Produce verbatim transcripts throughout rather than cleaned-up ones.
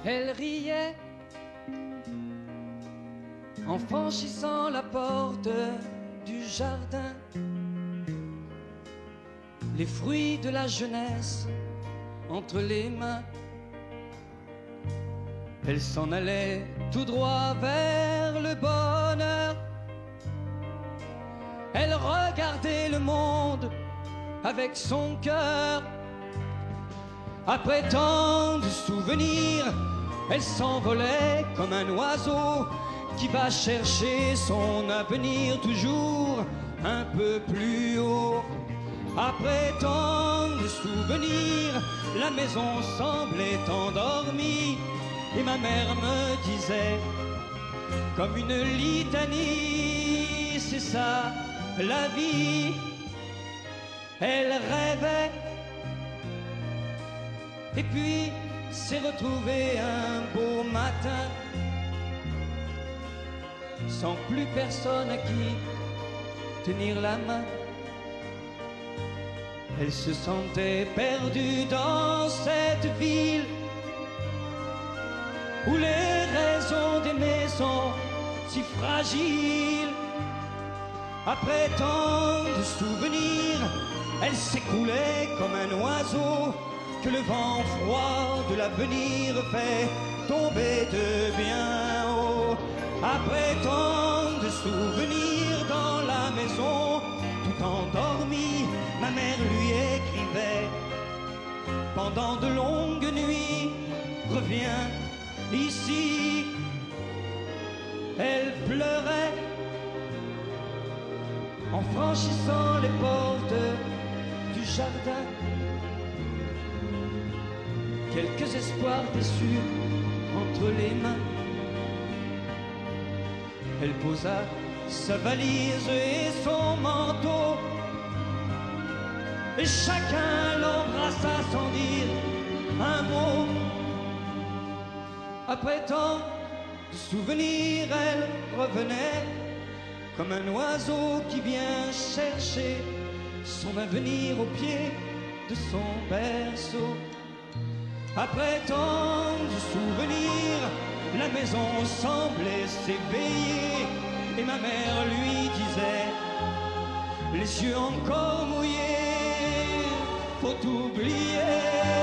Elle riait en franchissant la porte du jardin. Les fruits de la jeunesse entre les mains. Elle s'en allait tout droit vers le bonheur. Elle regardait le monde avec son cœur. Après tant de souvenirs, elle s'envolait comme un oiseau qui va chercher son avenir toujours un peu plus haut. Après tant de souvenirs, la maison semblait endormie et ma mère me disait comme une litanie, c'est ça la vie. Elle rêvait et puis s'est retrouvée un beau matin sans plus personne à qui tenir la main. Elle se sentait perdue dans cette ville où les raisons d'aimer sont si fragiles. Après tant de souvenirs, elle s'écroulait comme un oiseau que le vent froid de l'avenir fait tomber de bien haut. Après tant de souvenirs dans la maison, tout endormi, ma mère lui écrivait pendant de longues nuits, reviens ici. Elle pleurait en franchissant les portes du jardin. Quelques espoirs déçus entre les mains. Elle posa sa valise et son manteau, et chacun l'embrassa sans dire un mot. Après tant de souvenirs, elle revenait comme un oiseau qui vient chercher son avenir au pied de son berceau. Après tant de souvenirs, la maison semblait s'éveiller et ma mère lui disait, les yeux encore mouillés, faut oublier.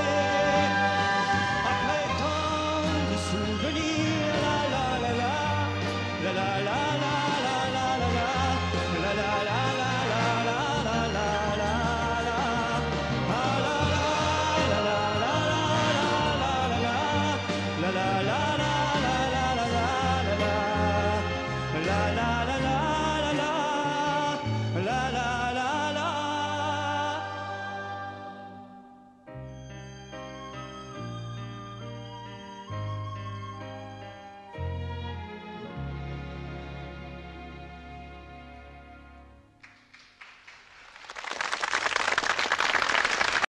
Après tant de souvenirs, la la la la, la la la la la la la la, la la la la la la la la. La la la la la la la la la la la.